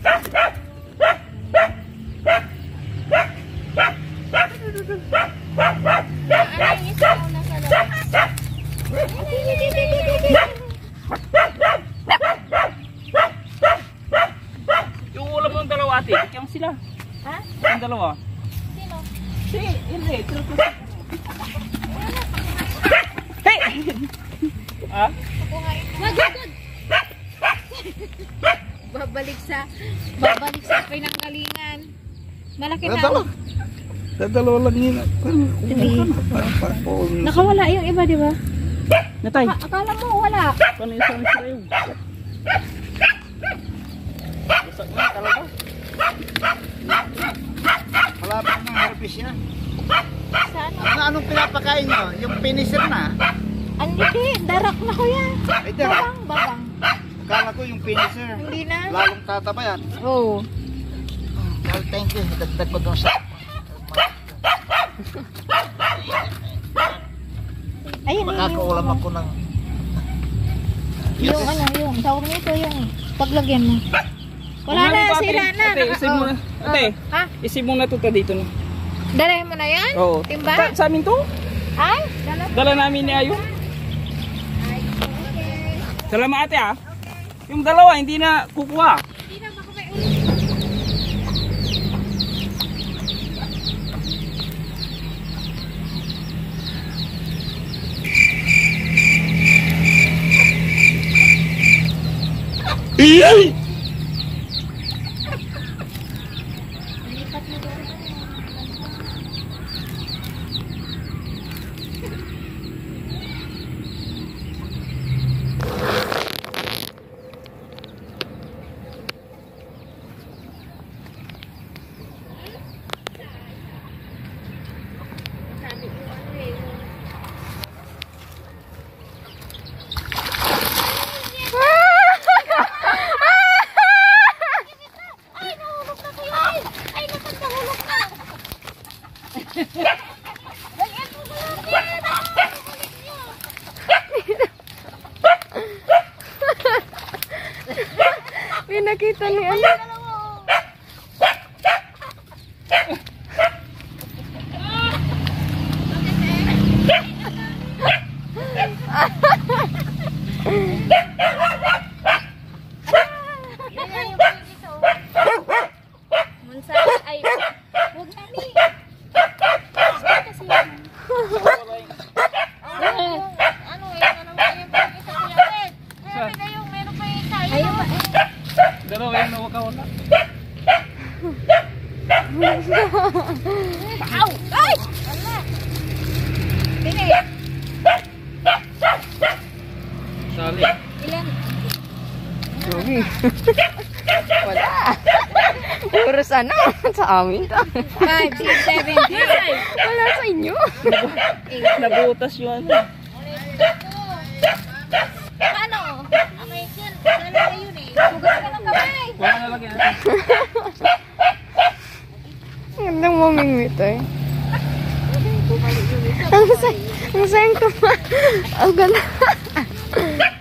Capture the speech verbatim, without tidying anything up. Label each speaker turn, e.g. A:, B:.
A: Yung ulam ng dalawa ate, ikyang sila.
B: Ha?
A: Yung dalawa.
B: Sino?
A: Si, hindi. Hey! Ah?
B: Wag, wag, wag. Babalik sa, babalik sa pinanggalingan. Malaki na ako.
C: Dadalawa lang yun.
B: Nakawala yung iba, di ba?
A: Natay.
B: Ah, akala mo wala.
A: Paano yung isang sila yun? Basak na talaga.
C: Malapit ng harvest yan.
B: Saan?
C: Ano, anong pinapakain nyo? Yung finisher na?
B: Hindi, darak na ko yan.
C: Ay, darak.
B: Babang, babang.
C: Akala ko yung finisher.
B: Hindi na.
C: Lalong tataba yan.
B: Oo.
C: Well, thank you. Dagdag ko doon sa...
B: Ayun,
C: Makakaulam ako ng...
B: yung ano, yung tawag nito, yung paglagyan mo. Wala na, sira na.
A: Ate, isip mo na. Ate,
B: Ha?
A: isip mo na ito dito na.
B: Dalahin mo na yan?
A: Oo.
B: Timba?
A: Sa, sa amin to?
B: Ay, dala.
A: Dala namin ni Ayo. Salamat ate ah. Yung dalawa hindi na kukuha.
B: Hindi na makamay ulit.
C: Iyay!
B: Lipat mo doon. Sabi ko ano eh. Ay, nahulog na kayo! Ay, ay nakan nahulog na! Ganyan mo na natin! Nahulog niyo!
D: May nakita ni ano.
B: Munsa, ay, huwag na ni. Kasi yan. Ano, yan na naman yung pag-isa ko yan. Meron na yung, meron pa yung isa. Ayaw ba?
A: Dalawa yung nawaka-wala.
B: Ow! Ay! Wala. Pili.
A: Sali.
B: Ilan?
D: Wala. Puro sana sa amin to.
B: five, six, seven, eight.
D: Wala sa inyo.
A: Nabutas yung ano.
B: Paano? Okay, yun. Dalawa yun eh. Hugas ka ng kamay.
A: Wala na lagi natin.
D: Gandang mamingwit eh. Ang say, ang sayang ko pa. Ang ganda.